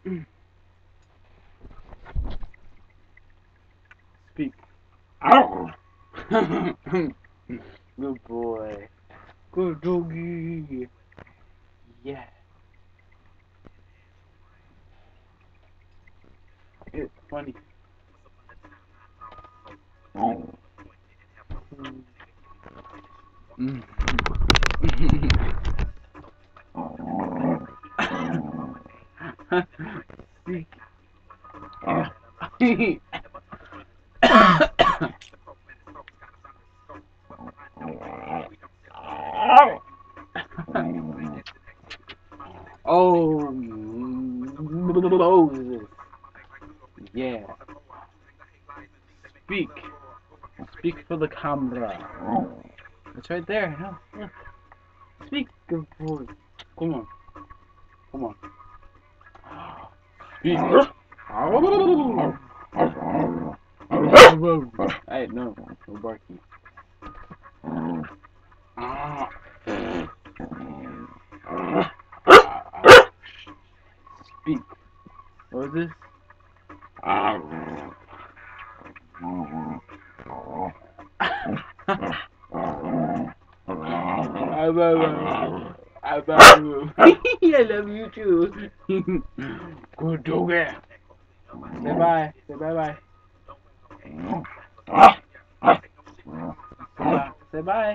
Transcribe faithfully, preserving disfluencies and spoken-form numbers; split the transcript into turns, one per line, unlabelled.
Speak. Good boy. Good doggy. Yeah. It's funny. Mm. Speak. Oh, Moses. Yeah. Speak. Speak for the camera. It's right there. No, yeah. Speak, good boy. Come on. Come on. Speak. Hey, no. No barking. Ah. Speak. What was this? I love I love you too. Good doggy. Say bye. Say bye bye. Say bye. Say bye.